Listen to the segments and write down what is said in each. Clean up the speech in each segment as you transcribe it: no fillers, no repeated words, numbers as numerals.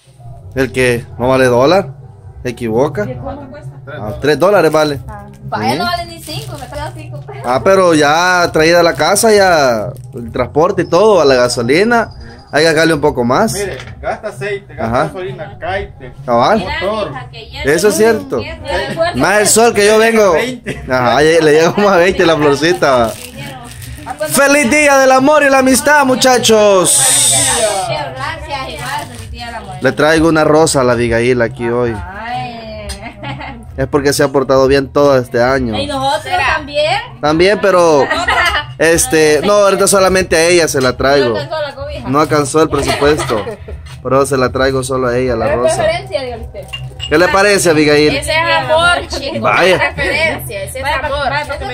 ¿El que no vale dólar? ¿Se equivoca? ¿Cuánto cuesta? $3 vale. Vaya, no vale ni 5, me pagan 5 pesos. Ah, pero ya traída a la casa, ya el transporte y todo, a la gasolina, hay que sacarle un poco más. Mire, gasta aceite, gasta Ajá. gasolina, caite, Cabal. motor. Eso es cierto. Más el sol que yo vengo. Ajá, le llega como a 20 la florcita. ¡Feliz día del amor y la amistad, muchachos! Gracias, igual, feliz día del amor. Le traigo una rosa a la Abigail aquí hoy. Ay. Es porque se ha portado bien todo este año. ¿Y nosotros también? También, pero no, ahorita solamente a ella se la traigo. No alcanzó la cobija. No alcanzó el presupuesto. Pero se la traigo solo a ella, la Es rosa. preferencia, dígale usted. ¿Qué le parece, Abigail? Ese es amor, chicos. Vaya. Es preferencia, ese es amor.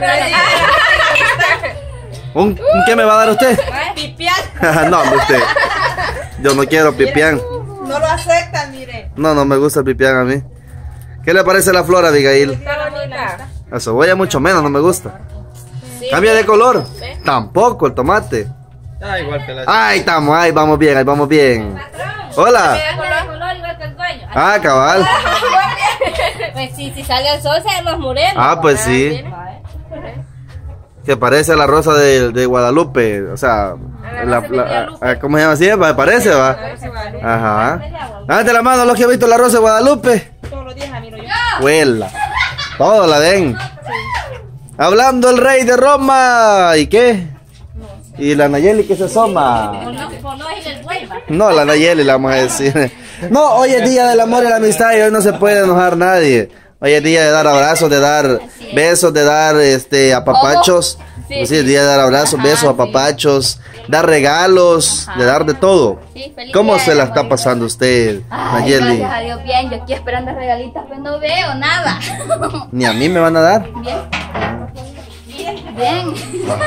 ¿Un qué me va a dar usted? Pipián. No, usted. Yo no quiero pipián. No lo aceptan, mire. No me gusta el pipián a mí. ¿Qué le parece la flor, Abigail? Está bonita. La cebolla mucho menos, no me gusta. Sí. ¿Cambia de color? Tampoco el tomate. Ah, igual que la. Ahí estamos, ahí vamos bien, ahí vamos bien. Hola. Cambia de color igual que el dueño. Ah, cabal. Pues sí, si sale el sol se ve más moreno. Ah, pues sí. Que parece la rosa de Guadalupe. O sea, ¿cómo se llama así? ¿Me parece, va? Ajá. Date la mano los que han visto la rosa de Guadalupe. Todos los días la miro yo. Huela. Todo la ven. Hablando el rey de Roma. ¿Y qué? ¿Y la Nayeli que se asoma? No, la Nayeli la vamos a decir. No, hoy es día del amor y la amistad y hoy no se puede enojar nadie. Hoy es día de dar abrazos, de dar besos, de dar apapachos. Sí, es día de dar abrazos, besos, apapachos, dar regalos, de dar de todo. ¿Cómo se la está pasando usted, Nayeli? Gracias a Dios, bien. Yo aquí esperando regalitos, pues no veo nada. Ni a mí me van a dar. Bien. Bien.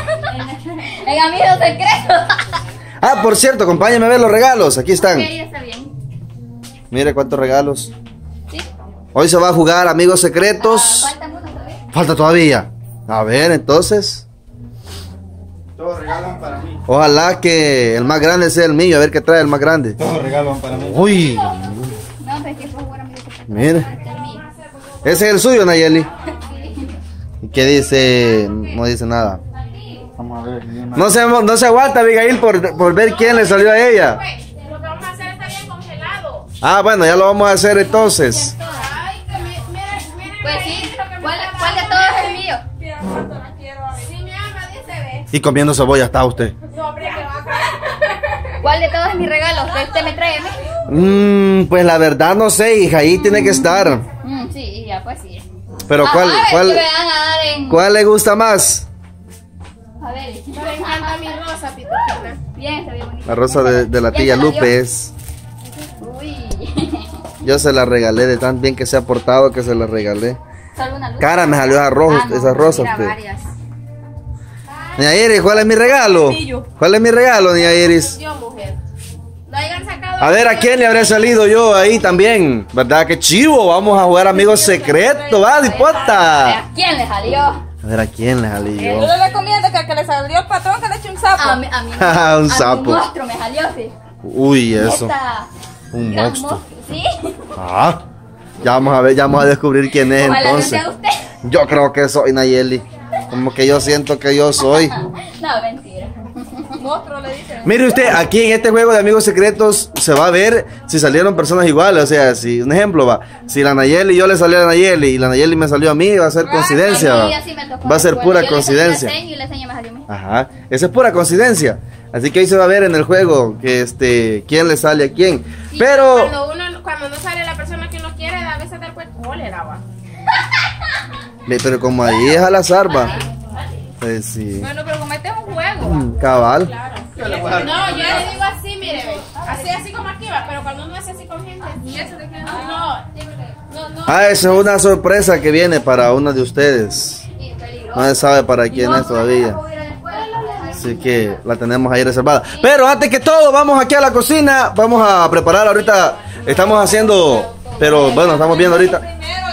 En amigos secretos. Ah, por cierto, acompáñame a ver los regalos. Aquí están. Ok, está bien. Mire cuántos regalos. Sí. Hoy se va a jugar amigos secretos. Faltan unos todavía. Falta todavía. A ver, entonces. Todos regalan para mí. Ojalá que el más grande sea el mío. A ver qué trae el más grande. Todos regalan para mí. Uy. No, pero es que fue bueno, amigos secretos. Mire. Ese es el suyo, Nayeli. ¿Y qué dice? No dice nada. Vamos a ver. No se aguanta, Abigail, por ver quién le salió a ella. Lo que vamos a hacer está bien congelado. Ah, bueno, ya lo vamos a hacer entonces. Ay, que miren. Pues sí. ¿Cuál de todos es el mío? Si me ama, dice, ve. Y comiendo cebolla está usted. No, hombre, que va a ¿Cuál de todos es mi regalo? ¿Usted me trae a mí? Pues la verdad no sé, hija, ahí tiene que estar. Sí, ya pues sí. Pero A ver, que me van a dar en... ¿cuál le gusta más? A ver. Me encanta mi rosa, Pitufina. Bien, está bien bonito. La rosa de la tía Lupe es. Uy. Yo se la regalé de tan bien que se ha portado que se la regalé. Solo una luz. Cara, me salió esa rosa mira, usted. varias. Niña Iris, ¿cuál es mi regalo? ¿Cuál es mi regalo, Niña Iris? Yo, mujer. Lo hayan sacado. A ver, ¿a quién le habré salido yo ahí también? ¿Verdad? ¡Qué chivo! Vamos a jugar amigos secretos, ¿va? ¡Dipota! ¿A quién le salió? A ver, ¿a quién le salí yo? Yo le recomiendo que al que le salió el patrón que le eche un sapo. A mí Un sapo. Un monstruo me salió, sí. Uy, eso. Esta Un gran monstruo. Sí. Ah, ya vamos a ver, ya vamos a descubrir quién es Ojalá no entonces. sea usted. Yo creo que soy Nayeli. Como que yo siento que yo soy. No, mentira. Monstruo le dicen. Mire usted, aquí en este juego de amigos secretos se va a ver si salieron personas iguales. O sea, si un ejemplo va, si la Nayeli yo le salió a la Nayeli y la Nayeli me salió a mí, va a ser coincidencia. A Va, mí así me tocó. va a ser Bueno, pura yo le coincidencia. salí a Seño y la Seño me salió a mí. Ajá, esa es pura coincidencia. Así que ahí se va a ver en el juego que quién le sale a quién. Sí, Pero cuando no sale la persona que uno quiere, a veces después cólera, va. pero como ahí es al azar, va. Pues sí. Bueno, pero como este es un juego, va. Cabal. Claro. No, yo le digo así, mire, ve. Así como aquí va, pero cuando uno hace así con gente, no. Ah, esa es una sorpresa que viene para uno de ustedes. No se sabe para quién es todavía. Así que la tenemos ahí reservada. Pero antes que todo, vamos aquí a la cocina. Vamos a preparar ahorita. Estamos haciendo, pero bueno, estamos viendo ahorita.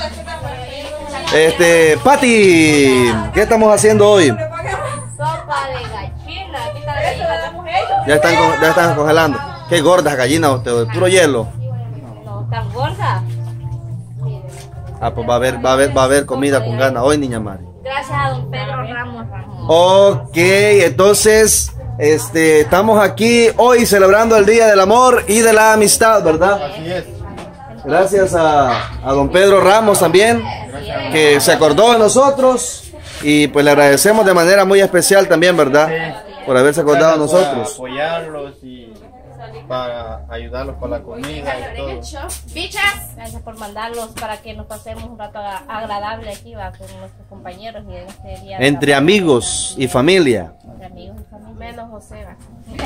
Pati, ¿qué estamos haciendo hoy? Sopa de gallina. Aquí está la Ya están congelando. Qué gordas gallinas usted, puro hielo. ¿Tan gorda? Ah, pues va a haber comida con ganas hoy, niña Mari. Gracias a don Pedro Ramos. Ok, entonces, estamos aquí hoy celebrando el Día del Amor y de la Amistad, ¿verdad? Así es. Gracias a don Pedro Ramos también, que se acordó de nosotros y pues le agradecemos de manera muy especial también, ¿verdad? Por haberse acordado de nosotros. Para apoyarlos y para ayudarlos con la comida y todo. Bichas. Gracias por mandarlos para que nos pasemos un rato agradable aquí, va, con nuestros compañeros y en este día. Entre amigos y familia. Entre amigos y familia. Menos José, va.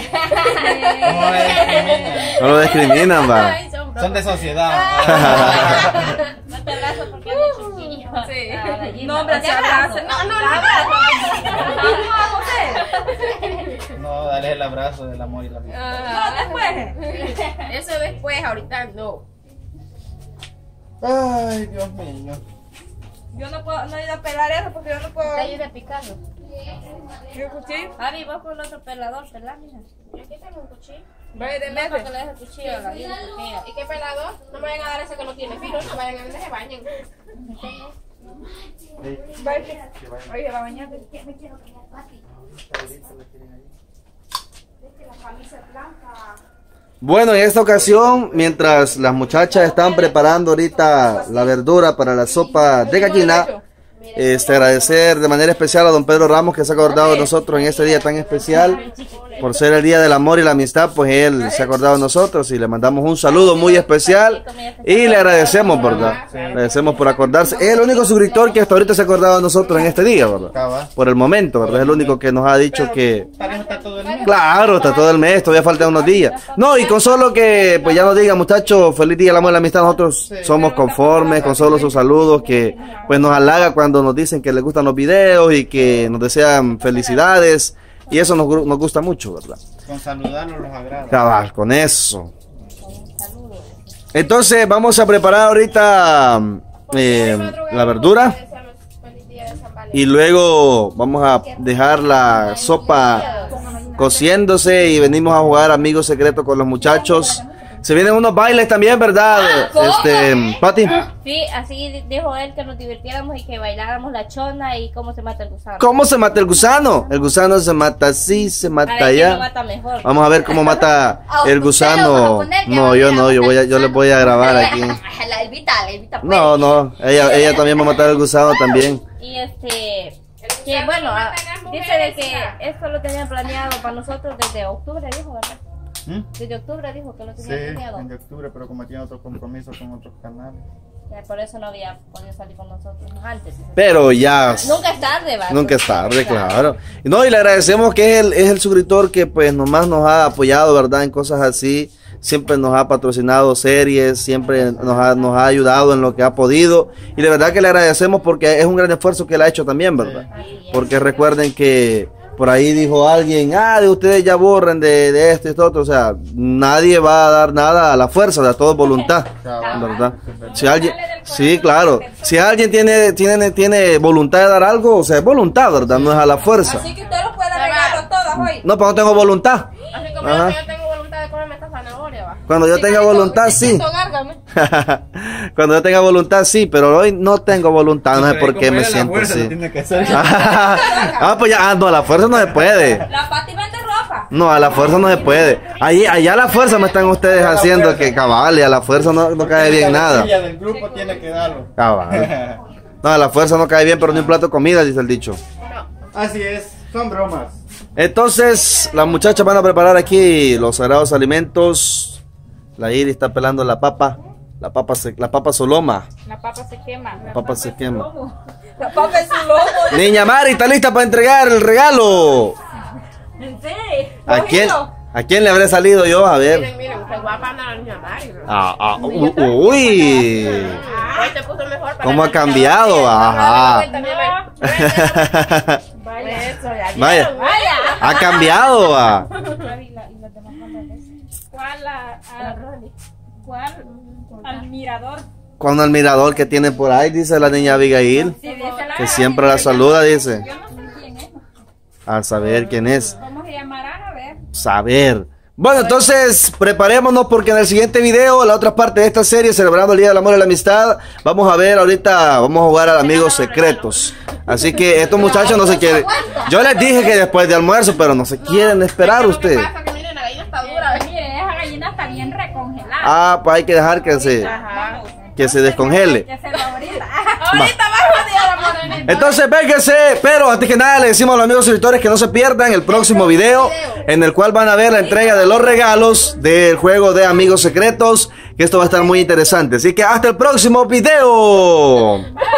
No lo discriminan, va. Ay, son Son de sociedad. No te abrazo porque es de chiquillo. Sí. No, hombre, se abraza. No, No, dale el abrazo del amor y la amistad. después. Eso después, ahorita no. Ay, Dios mío. Yo no puedo, no he ido a pelar eso porque yo no puedo. Te ayuda a picarlo. ¿Qué cuchillo? Ari, vos con el otro pelador, pelá, mija. Yo aquí tengo un cuchillo. Vaya de Para que medio. le deje el cuchillo a la vida. ¿Y qué pelador? No me vayan a dar ese que no tiene filo, no vayan a ver que se bañen. Vaya. Oye, va a bañar. Bueno, en esta ocasión, mientras las muchachas están preparando ahorita la verdura para la sopa de gallina, agradecer de manera especial a don Pedro Ramos, que se ha acordado de nosotros en este día tan especial. Por ser el Día del Amor y la Amistad, pues él se ha acordado de nosotros y le mandamos un saludo muy especial y le agradecemos, ¿verdad? Le agradecemos por acordarse. Es el único suscriptor que hasta ahorita se ha acordado de nosotros en este día, ¿verdad? Cabal. Por el momento, ¿verdad? Es el único que nos ha dicho que... Para eso está todo el mundo. Claro, está todo el mes, todavía faltan unos días. No, y con solo que pues ya nos diga, muchachos, feliz Día del Amor y la Amistad, nosotros somos conformes con solo sus saludos, que pues nos halaga cuando nos dicen que les gustan los videos y que nos desean felicidades. Y eso nos gusta mucho, ¿verdad? Con saludarlos los agrada. Cabal, con eso. Entonces vamos a preparar ahorita la verdura. Y luego vamos a dejar la sopa cociéndose y venimos a jugar amigos secretos con los muchachos. Se vienen unos bailes también, ¿verdad? Pati. Sí, así dijo él que nos divirtiéramos y que bailáramos la chona y cómo se mata el gusano. ¿Cómo se mata el gusano? El gusano se mata así, se mata Para ver quién lo allá. mata mejor. Vamos a ver cómo mata el gusano. No, yo no, yo les voy a grabar aquí. La Elvita No, ella también va a matar el gusano también. Y que bueno, dice de que esto lo tenían planeado para nosotros desde octubre, dijo, ¿verdad? Desde octubre dijo que lo Sí, tenía planeado. en octubre, pero como tiene otro compromiso con otros canales. Por eso no había podido salir con nosotros antes. Pero ya. Nunca es tarde, ¿va? Nunca es tarde, claro. No, y le agradecemos que es el suscriptor que pues nomás nos ha apoyado, ¿verdad? En cosas así. Siempre nos ha patrocinado series, siempre nos ha ayudado en lo que ha podido. Y de verdad que le agradecemos porque es un gran esfuerzo que él ha hecho también, ¿verdad? Porque recuerden que por ahí dijo alguien, de ustedes ya borren de esto y esto otro. O sea, nadie va a dar nada a la fuerza, de todo es voluntad, ¿verdad? Si alguien, sí, claro. Si alguien tiene voluntad de dar algo, o sea, es voluntad, ¿verdad? No es a la fuerza. Así que usted los puede regalar todas hoy. No, pero no tengo voluntad. Así como Ajá. yo tengo voluntad de comerme esta zanahoria, va. Cuando yo tenga voluntad, sí. Cuando yo tenga voluntad, sí, pero hoy no tengo voluntad, no sé por qué me siento así. Pues ya, no, a la fuerza no se puede. La Pati vende ropa. No, a la fuerza no se puede. Allá a la fuerza me están ustedes haciendo que cabal, y a la fuerza no cae bien nada. La del grupo tiene que darlo. Cabal. No, a la fuerza no cae bien, pero ni un plato de comida, dice el dicho. Así es, son bromas. Entonces, las muchachas van a preparar aquí los sagrados alimentos. La Iris está pelando la papa. La papa soloma. La papa se quema. La papa se quema. La papa es su lomo. Niña Mari está lista para entregar el regalo. ¿En serio? ¿A quién le habré salido yo? A ver. Miren, qué guapa anda la niña Mari. Uy. Hoy te puso mejor para ¿Cómo ha la cambiado? Ajá. Vaya. Ha cambiado. ¿Cuál? Al mirador. Cuando el mirador que tiene por ahí, dice la niña Abigail, Sí, dice la. que siempre la saluda, dice. Yo no sé quién es. A saber quién es. ¿Cómo se llamará? A ver. Saber. Bueno, entonces preparémonos porque en el siguiente video, la otra parte de esta serie, celebrando el Día del Amor y la Amistad, vamos a ver ahorita, vamos a jugar al Amigos Secretos. Así que estos muchachos no se quieren. Yo les dije que después de almuerzo, pero no se quieren esperar ustedes. Lo que pasa es que miren, la gallina está dura. Mire, esa gallina está bien recongelada. Ah, pues hay que dejar que se descongele. Que se lo ahorita. Ahorita va a joder la morenita. Entonces vénganse, pero antes que nada le decimos a los amigos suscriptores que no se pierdan el próximo video en el cual van a ver la entrega de los regalos del juego de Amigos Secretos, que esto va a estar muy interesante. Así que hasta el próximo video.